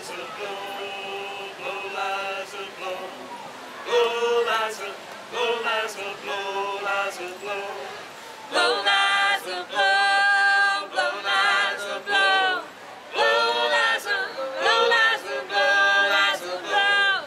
Liza, blow, blow, Liza, blow. Blow, Liza, blow, Liza, blow, Liza, blow. Blow, Liza, blow, blow, Liza, blow. Blow, Liza, blow, Liza, blow, Liza, blow.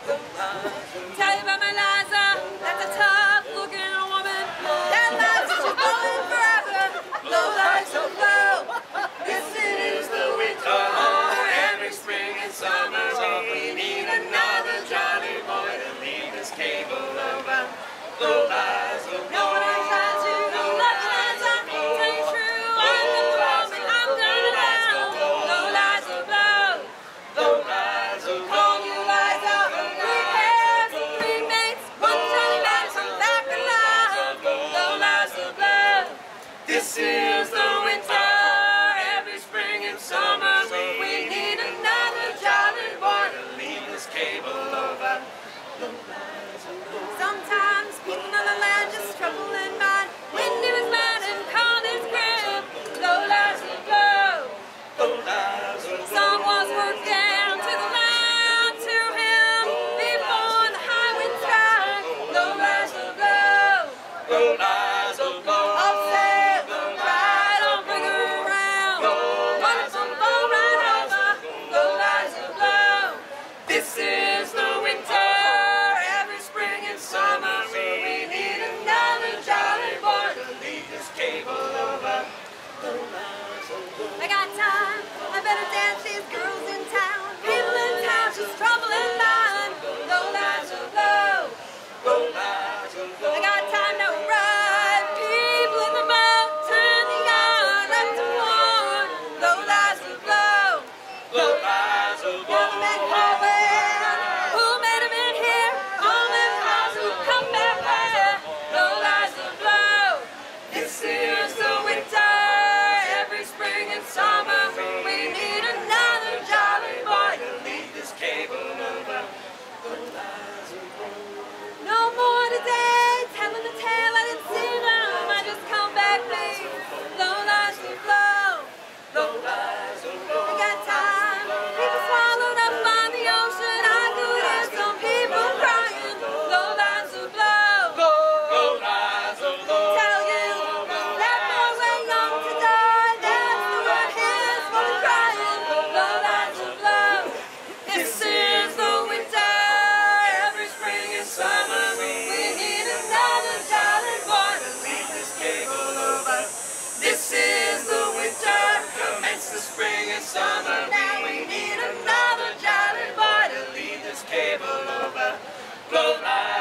Tell you about my Liza, that's a tough-looking woman. That Liza's just blowing forever. Blow, Liza, blow. This is the winter, every spring and summer. We need another jolly boy to lead this cable over. Blow, Liza, blow. Know what I try to do, love you, Liza. Tell you true, I'm the woman, I'm gonna down. Blow, Liza, blow. Blow, Liza, blow. Call you Liza, 3 pairs, 3 mates, 1 jolly man, come back alive. Blow, Liza, blow. This is the winter, every spring and summer. We need another jolly boy to lead this cable over. Blow, Liza, blow. Sometimes people on the land just struggle in mind. Wind in his mind and cold his grip. Blow, Liza, blow. Blow, Liza, blow. Some walls were down to the ground to him before the high wind struck. Blow, Liza, blow. Blow, Liza, blow. Up sail, right on, bring her around. Wonderful, blow right over. Blow, Liza, blow. This is the winter, every spring and summer. We need another jolly boy to lead this cable over. Blow, Liza, blow. I got time, I better dance these girls in town. People in town just troubling mine. Blow, Liza, blow. Blow, Liza, blow. I got time to ride. People in the boat, turn the yard left to one. Blow, Liza, blow. Blow, Liza, blow. Young men calling, who made them in here? All them house who come back there. Blow, Liza, blow. This is the winter, every spring and summer. We need another jolly boy to lead this cable over. Blow, Liza, blow. No more today, telling the tale I didn't see them. I just come back, please. Blow, Liza, blow. Blow, Liza, blow. I got time. People swallowed up on the ocean. I could hear some people crying. Blow, Liza, blow. Blow, Liza, blow. Tell you that boy way young to die. That's the word his for crying. Blow, Liza, blow. This is the winter, every spring and summer. We need another jolly boy to lead this cable over. This is the winter, commence the spring and summer. Now we need another jolly boy to lead this cable over. Blow, Liza.